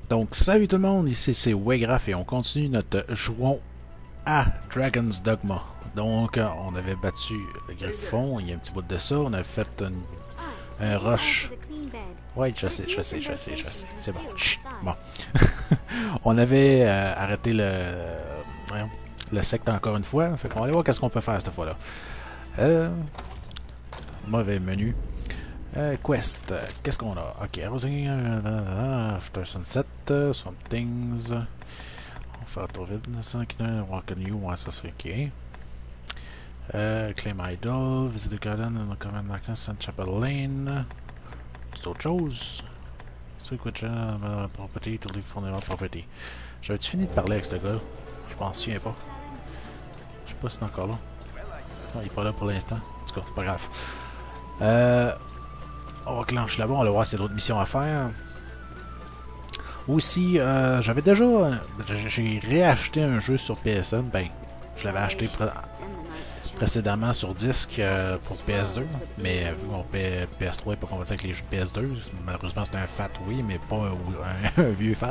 Donc, salut tout le monde, ici c'est Wegraph et on continue notre jouon à Dragon's Dogma. Donc, on avait battu le Griffon, il y a un petit bout de ça, on avait fait un rush. Ouais, je sais, c'est bon. Chut. Bon. On avait arrêté le secte encore une fois, fait qu'on va aller voir qu'est-ce qu'on peut faire cette fois-là. Mauvais menu. Quest, qu'est-ce qu'on a? Ok, Arrosing, After Sunset, Swamp Things. On va faire tour vide. Walk on You, ouais, ça c'est ok. Claim Idol, Visit the Garden, Command Market, St. Chapel Lane. C'est autre chose. Speak with Property to leave Fundamental Property. J'avais-tu fini de parler avec ce gars? Je m'en souviens pas. Je sais pas si c'est encore là. Non, il est pas là pour l'instant. En tout cas, c'est pas grave. On va clencher là-bas, on va voir s'il y a d'autres missions à faire. Aussi, j'avais déjà... J'ai réacheté un jeu sur PSN. Ben, je l'avais acheté précédemment sur disque pour PS2. Mais vu que mon PS3 n'est pas compatible avec les jeux de PS2, malheureusement c'est un FAT, oui, mais pas un vieux FAT.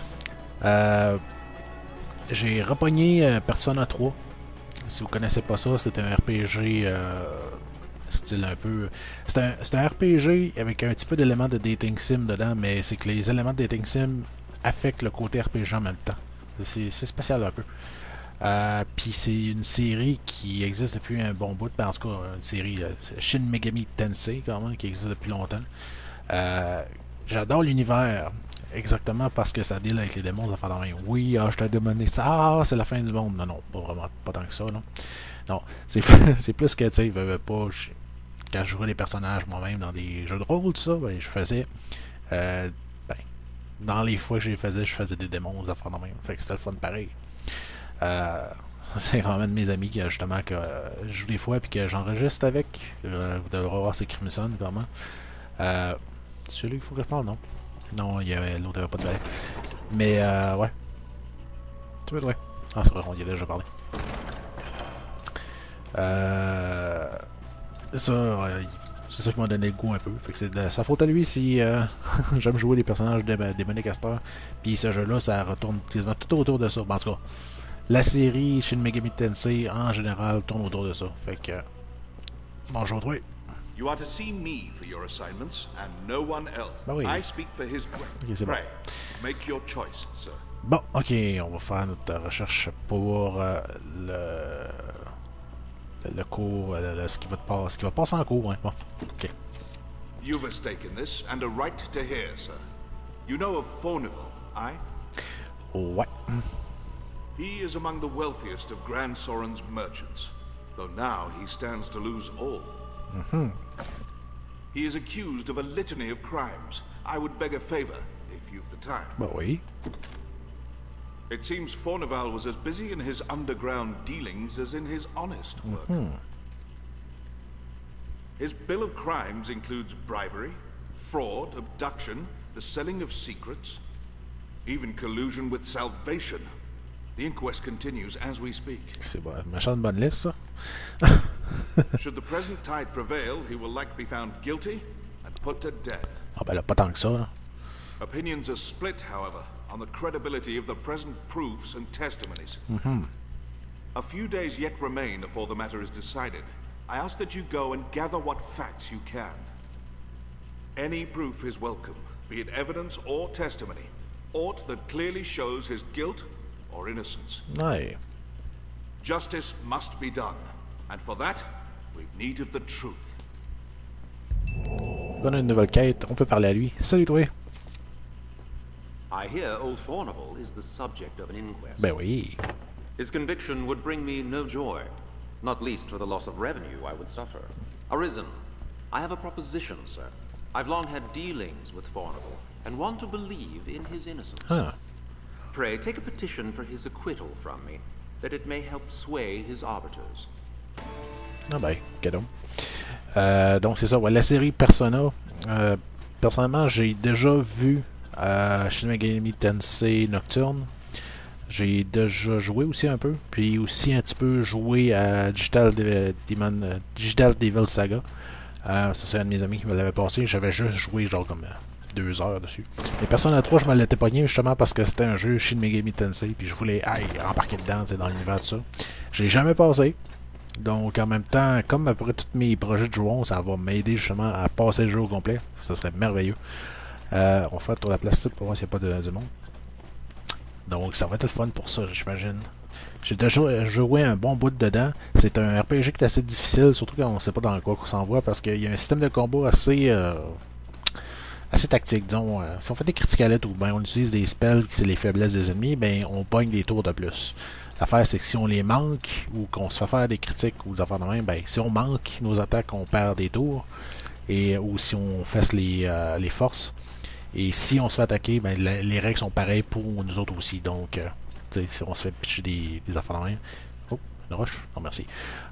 J'ai repogné Persona 3. Si vous connaissez pas ça, c'est un RPG... style un peu... C'est un RPG avec un petit peu d'éléments de dating sim dedans, mais c'est que les éléments de dating sim affectent le côté RPG en même temps. C'est spécial un peu. Puis c'est une série qui existe depuis un bon bout, en tout cas une série Shin Megami Tensei quand même, qui existe depuis longtemps. J'adore l'univers, exactement parce que ça deal avec les démons, ça fait la même. Oui, je t'ai demandé ça, c'est la fin du monde. Non, non, pas vraiment, pas tant que ça, non. Non, c'est plus que, tu sais, pas... Quand je jouais des personnages moi-même dans des jeux de rôle, tout ça, ben, je faisais... dans les fois que je faisais des démons, des affaires de même. Fait que c'était le fun pareil. C'est vraiment de mes amis qui, justement, que je joue des fois puis que j'enregistre avec. Vous devrez voir c'est Crimson, comment. C'est celui qu'il faut que je parle, non? Non, l'autre n'avait pas de balai. Mais, ouais. Tu veux, ouais. Ah, c'est vrai, on y a déjà parlé. C'est ça qui m'a donné le goût un peu. Fait que c'est de sa faute à lui si j'aime jouer les personnages démoniques à cette heure. Puis ce jeu-là, ça retourne quasiment tout autour de ça. En tout cas, la série Shin Megami Tensei en général tourne autour de ça. Fait que bonjour toi. You are to see me for your assignments and no one else. Ben oui. I speak for his group. Okay, c'est bon. Make your choice, sir. Bon, ok, on va faire notre recherche pour le cours, ce qui va passer en cours, hein. Bon, ok. You've a stake in this and a right to hear, sir. You know of Fornival, aye? Ouais. He is among the wealthiest of Grand Soren's merchants, though now he stands to lose all. He is accused of a litany of crimes. I would beg a favor, if you've the time. Ben oui. It seems Fornival was as busy in his underground dealings as in his honest work. His bill of crimes includes bribery, fraud, abduction, the selling of secrets, even collusion with Salvation. The inquest continues as we speak. C'est bon, méchante bonne liste, ça. Should the present tide prevail, he will likely be found guilty and put to death. Ah ben là, pas tant que ça, là. Opinions are split, however, on the credibility of the present proofs and testimonies. A few days yet remain before the matter is decided. I ask that you go and gather what facts you can. Any proof is welcome, be it evidence or testimony, aught that clearly shows his guilt or innocence. Ouais. Justice must be done, and for that, we've need of the truth. On a une nouvelle quête, on peut parler à lui. Salut toi. I hear old Fornival is the subject of an inquest. Ben oui. His conviction would bring me no joy, not least for the loss of revenue I would suffer. Arisen, I have a proposition, sir. I've long had dealings with Fornival, and want to believe in his innocence. Huh. Pray, take a petition for his acquittal from me, that it may help sway his arbiters. Ah ben, cadeau. Donc c'est ça, ouais, la série Persona. Personnellement, j'ai déjà vu Shin Megami Tensei Nocturne. J'ai déjà joué aussi un peu. Puis aussi un petit peu joué à Digital Devil Saga. Ça c'est un de mes amis qui me l'avait passé. J'avais juste joué genre comme 2 heures dessus. Et Persona 3, je me l'étais pogné justement parce que c'était un jeu Shin Megami Tensei, puis je voulais embarquer dedans, dans l'univers de ça. Je l'ai jamais passé. Donc, en même temps, comme après tous mes projets de joueurs, ça va m'aider justement à passer le jeu au complet. Ça serait merveilleux. On va faire le tour de la plastique pour voir s'il n'y a pas du monde. Donc, ça va être le fun pour ça, j'imagine. J'ai déjà joué un bon bout dedans. C'est un RPG qui est assez difficile, surtout quand on ne sait pas dans quoi qu'on s'envoie, parce qu'il y a un système de combat assez tactique. Disons, si on fait des criticalettes ou ben on utilise des spells qui c'est les faiblesses des ennemis, ben on pogne des tours de plus. L'affaire, c'est que si on les manque ou qu'on se fait faire des critiques ou des affaires de même, ben si on manque nos attaques, on perd des tours. Ou si on fesse les forces. Et si on se fait attaquer, ben les règles sont pareilles pour nous autres aussi. Donc, si on se fait pitcher des affaires de même. Oh, une roche. Non, merci.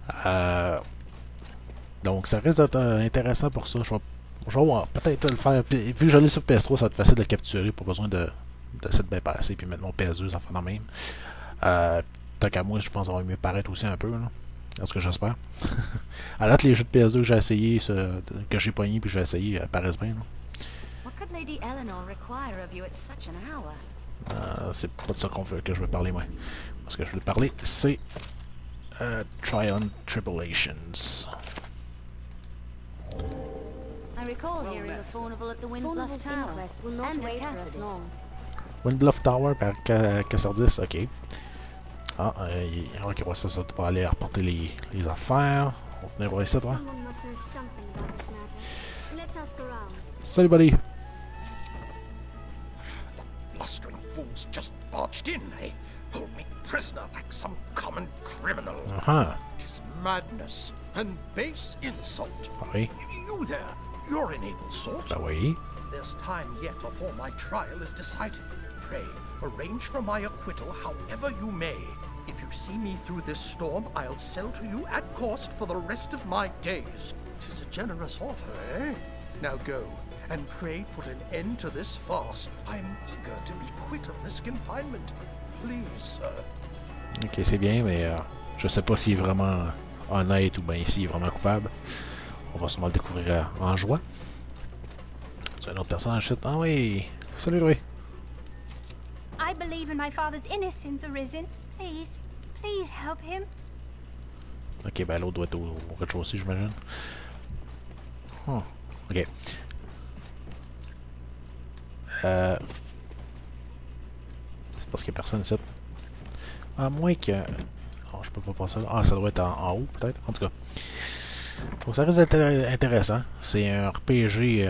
Donc, ça risque d'être intéressant pour ça. Je vais peut-être le faire. Puis, vu que je l'ai sur PS3, ça va être facile de le capturer. Pas besoin de cette bypasser. Puis mettre mon PS2, ça fait de même. Tant qu'à moi, je pense que ça va mieux paraître aussi un peu. Là. C'est ce que j'espère. Alors, les jeux de PS2 que j'ai essayé, que j'ai pogné puis que j'ai essayé, paraissent bien. C'est pas de ça que je veux parler, moi. Ce que je veux parler, c'est Trial and Tribulations. Windbluff Tower par Cassardis, ok. Ah, ok, ouais, ça doit aller reporter les affaires. On va venir voir ici, toi. Salut, buddy. Blustering fools just barged in, eh? Hold me prisoner like some common criminal. It is madness and base insult. Oui. You there, you're an able sort. Ben oui. There's time yet before my trial is decided. Pray, arrange for my acquittal however you may. If you see me through this storm, I'll sell to you at cost for the rest of my days. 'Tis a generous offer, eh? Now go, and pray put an end to this farce. I'm eager to be quit of this confinement. Please, sir. Ok, c'est bien, mais je sais pas s'il est vraiment honnête ou bien s'il est vraiment coupable. On va sûrement le découvrir en joie. C'est un autre personnage. Ah oui! Salut, oui! I believe in my father's innocence, Arisen. Please, please help him. Ok, ben l'autre doit être au rez-de-chaussée, j'imagine. Ok. C'est parce qu'il n'y a personne ici. À moins que... Non, je peux pas passer là. Ah, ça doit être en haut, peut-être. En tout cas. Donc, ça risque d'être intéressant. C'est un RPG...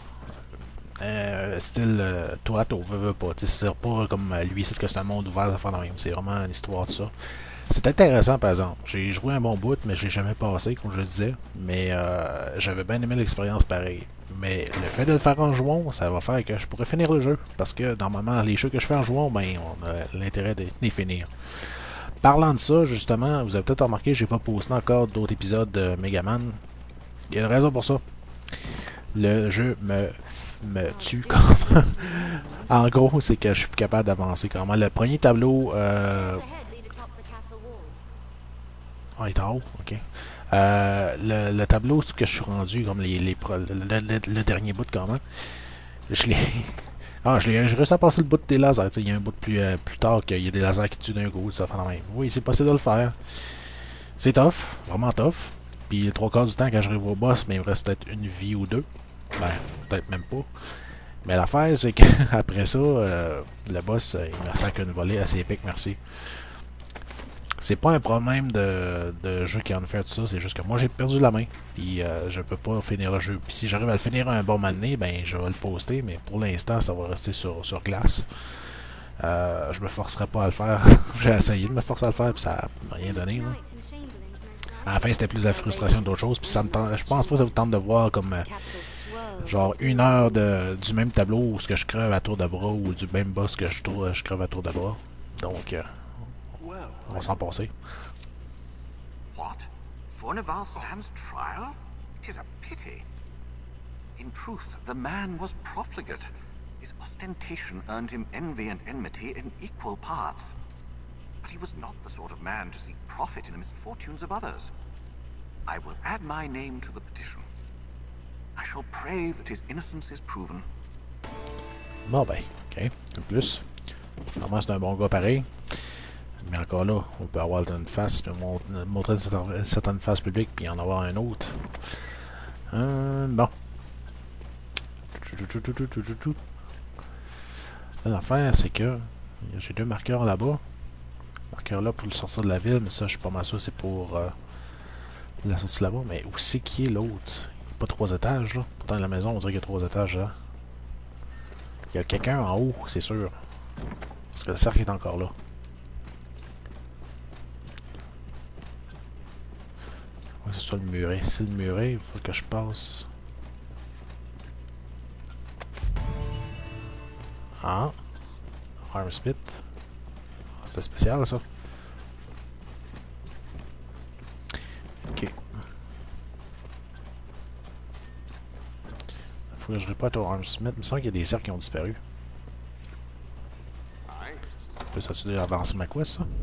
style tour à tour, veut pas. C'est pas comme lui, c'est que c'est un monde ouvert à faire la même. C'est vraiment une histoire de ça. C'est intéressant par exemple. J'ai joué un bon bout, mais je l'ai jamais passé, comme je le disais. Mais j'avais bien aimé l'expérience pareil. Mais le fait de le faire en jouant, ça va faire que je pourrais finir le jeu. Parce que normalement, les jeux que je fais en jouant, ben, on a l'intérêt de les finir. Parlant de ça, justement, vous avez peut-être remarqué, j'ai pas posté encore d'autres épisodes de Megaman. Il y a une raison pour ça. Le jeu me tue comme. En gros, c'est que je suis plus capable d'avancer carrément. Le premier tableau. Ah, il est en haut, ok. Le tableau que je suis rendu, comme le dernier bout quand même. Je l'ai. Ah, j'ai réussi à passer le bout des lasers. Il y a un bout plus tard qu'il y a des lasers qui tuent d'un coup, ça fait la même. Oui, c'est possible de le faire. C'est tough, vraiment tough. Puis les 3/4 du temps, quand j'arrive au boss, ben, il me reste peut-être une vie ou deux. Ben, peut-être même pas. Mais l'affaire, c'est qu'après ça, le boss, il me sacre une volée assez épique, merci. C'est pas un problème de jeu qui en fait tout ça, c'est juste que moi j'ai perdu la main. Puis je peux pas finir le jeu. Puis si j'arrive à le finir un bon moment donné, ben je vais le poster, mais pour l'instant ça va rester sur glace. Je me forcerai pas à le faire. J'ai essayé de me forcer à le faire, puis ça n'a rien donné. Là. À la fin, c'était plus la frustration d'autre chose. Puis ça me tente, je pense pas que ça vous tente de voir comme genre 1 heure du même tableau où ce que je crève à tour de bras ou du même boss que je crève à tour de bras. Donc, on va s'en passer. What? Fornival Sam's trial? 'Tis a pity. In truth, the man was profligate. His ostentation earned him envy and enmity in equal parts. But he was not the sort of man to seek profit in the misfortunes of others. I will add my name to the petition. I shall pray that his innocence is proven, Bon ben, ok. En plus. Normalement, c'est un bon gars pareil. Mais encore là, on peut avoir une face, puis montrer une certaine face publique, puis en avoir un autre. Bon. L'affaire, c'est que j'ai 2 marqueurs là-bas. Marqueur là pour le sortir de la ville, mais ça, je suis pas mal sûr, c'est pour la sortie là-bas. Mais où c'est qui est l'autre? Il n'y a pas 3 étages, là. Pourtant, la maison, on dirait qu'il y a 3 étages, là. Il y a quelqu'un en haut, c'est sûr. Parce que le cercle est encore là. Ouais, c'est ça le muret. C'est le muret, il faut que je passe. Ah. Armsmith. Ah, c'était spécial, ça. Ok. Faut que je répète au Armsmith. Il me semble qu'il y a des cercles qui ont disparu. Ça tu avancer ma quest, ça?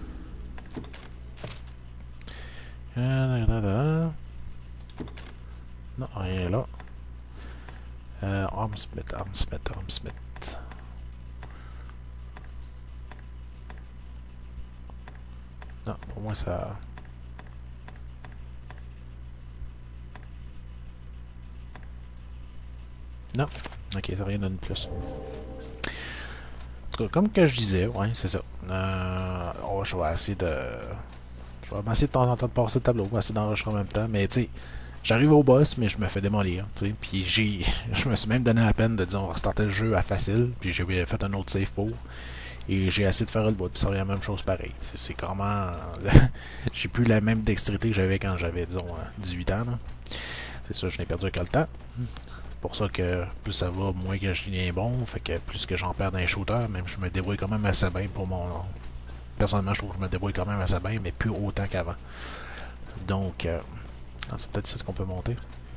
Non, rien là. Armsmith. Non, pour moi ça... Non. Ok, ça rien donne plus. Comme que je disais, ouais, c'est ça. Oh, je vais essayer de... Je vais essayer de temps en temps de passer le tableau, je vais essayer d'enregistrer en même temps, mais tu sais, j'arrive au boss, mais je me fais démolir, tu sais, puis je me suis même donné la peine de dire on va restarter le jeu à facile, puis j'ai fait un autre save pour, et j'ai essayé de faire le bout, puis ça revient la même chose pareil. C'est comment... j'ai plus la même dextérité que j'avais quand j'avais, disons, 18 ans, là. C'est ça, je n'ai perdu que le temps. Pour ça que plus ça va, moins que je deviens bon. Fait que plus que j'en perds dans les shooters, même je me débrouille quand même assez bien pour mon... Personnellement, je trouve que je me débrouille quand même assez bien, mais plus autant qu'avant. Donc, c'est peut-être ça qu'on peut monter.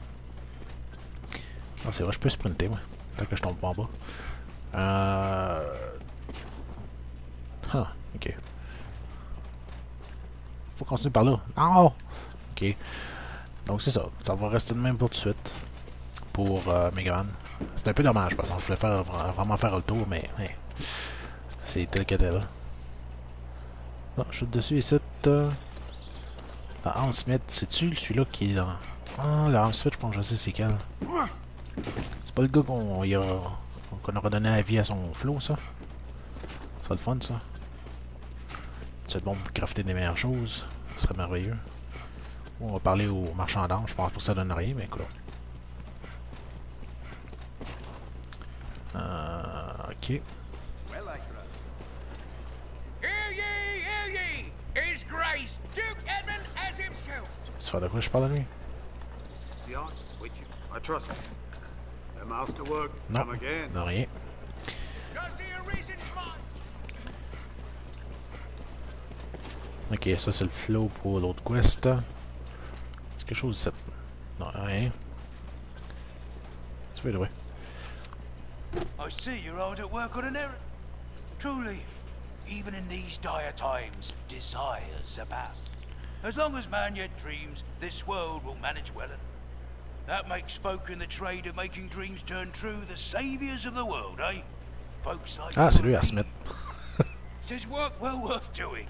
Ah, c'est vrai, je peux sprinter, moi. Tant que je tombe pas en bas. Ah, ok. Faut continuer par là. Non! Ok. Donc, c'est ça. Ça va rester de même pour tout de suite. Pour Megaman. C'est un peu dommage parce que je voulais vraiment faire le tour, mais hey, c'est tel que tel. Bon, je suis dessus ici. Armsmith, c'est-tu celui-là qui est dans... Ah, le Armsmith, je pense que je sais c'est quel. C'est pas le gars qu'on aura donné la vie à son flow, ça? C'est le fun, ça. C'est bon pour crafter des meilleures choses. Ce serait merveilleux. On va parler au marchand d'armes, je pense pas que ça donne rien, mais écoute. Ok. Hear ye! His Grace, Duke Edmund as himself. Tu fais de quoi je parle de lui? Beyond which I trust. The masterwork Non, come again. non rien. Ok, ça c'est le flow pour l'autre quest. C'est quelque chose de cette... Non, rien. Tu fais de vrai. I see you're hard at work on an errand. Truly, even in these dire times, desire's about. As long as man yet dreams, this world will manage well. That makes folk in the trade of making dreams turn true the saviors of the world, eh? Folks like Ah, c'est lui, Armsmith. 'Tis work well worth doing.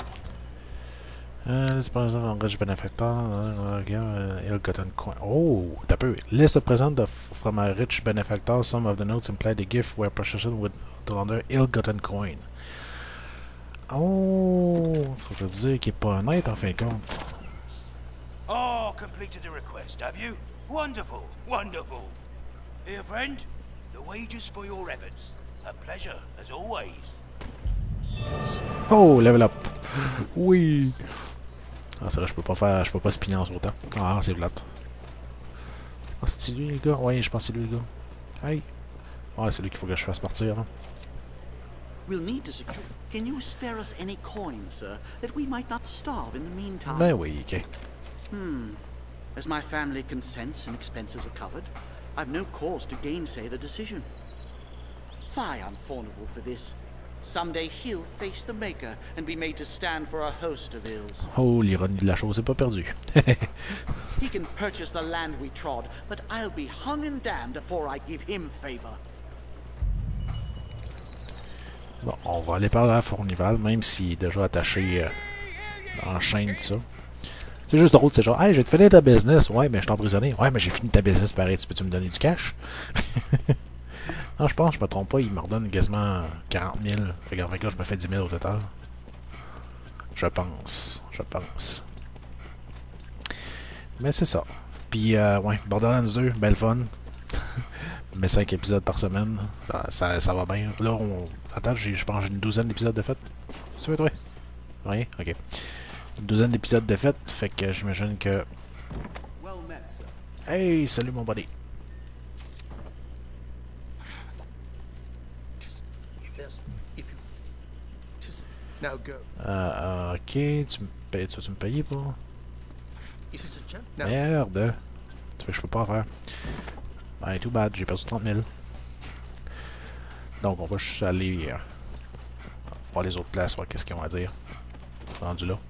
C'est par exemple un riche bénéfacteur. Ill-gotten coin. Oh, t'as peu. List of present from a rich benefactor. Some of the notes imply the gift were possession with the under ill-gotten coin. Oh, ça veut dire qu'il est pas honnête en fin de compte. Oh, completed a request, have you? Wonderful, wonderful. Here, friend, the wages for your efforts. A pleasure, as always. Oh, level up. Oui. Ah, c'est vrai, je peux pas spinner en sautant. Ah, c'est plate. Ah, c'est lui, les gars? Oui, je pense que c'est lui, les gars. Hey. Ah, c'est lui qu'il faut que je fasse partir, là. We'll need to secure. Can you spare us any coins, sir, that we might not starve in the meantime? Ben oui, ok. As my family consents and expenses are covered, I've no cause to gainsay the decision. Fie on Fornival for this. Someday he'll face the Maker and be made to stand for a host of ills. Oh, l'ironie de la chose est pas perdue. He can purchase the land we trod, but I'll be hung and damned before I give him favor. Bon, on va aller parler à Fournival, même s'il est déjà attaché en chaîne, tout ça. C'est juste drôle, c'est genre, hey, j'ai finir ta business. Ouais, mais je t'ai emprisonné. Ouais, mais j'ai fini ta business pareil. Peux-tu me donner du cash? Non, je pense, je me trompe pas, il me redonne quasiment 40 000. Fait que là, je me fais 10 000 au total. Je pense. Mais c'est ça. Puis, ouais, Borderlands 2, belle fun. Mais 5 épisodes par semaine, ça va bien. Là, attends, je pense que j'ai une douzaine d'épisodes de fait. C'est vrai, toi? Rien? Ok. Une douzaine d'épisodes de fait que j'imagine que... Hey, salut mon buddy. Ok, tu me payes pour? Merde! Tu fais que je peux pas faire. Ben, too bad, j'ai perdu 30 000. Donc, on va juste aller voir les autres places, voir qu'est-ce qu'ils ont à dire. Rendu là.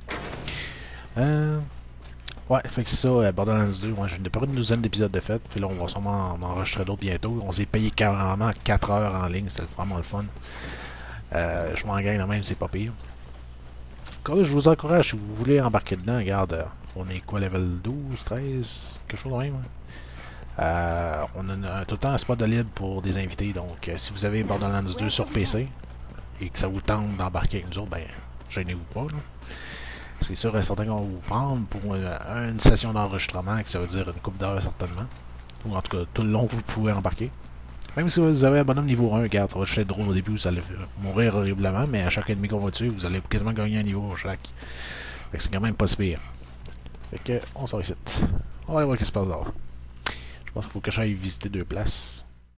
Ouais, fait que c'est ça, Borderlands 2. Ouais, j'ai pas une douzaine d'épisodes de fait. Puis là, on va sûrement en enregistrer d'autres bientôt. On s'est payé carrément 4 heures en ligne. C'était vraiment le fun. Je m'en gagne même, c'est pas pire. Encore là, je vous encourage, si vous voulez embarquer dedans, regarde, on est quoi, level 12, 13, quelque chose de même. On a tout le temps un spot de libre pour des invités, donc si vous avez Borderlands 2 sur PC et que ça vous tente d'embarquer avec nous autres, ben, gênez-vous pas. C'est sûr et certain qu'on va vous prendre pour une session d'enregistrement, que ça veut dire une couple d'heures certainement. Ou en tout cas, tout le long, vous pouvez embarquer. Même si vous avez un bonhomme niveau 1, regarde, ça va juste être drôle au début, vous allez mourir horriblement, mais à chaque ennemi qu'on va tuer, vous allez quasiment gagner un niveau chaque. Fait que c'est quand même pas si pire. Fait que, on sort ici. On va aller voir ce qui se passe dehors. Je pense qu'il faut que j'aille visiter 2 places.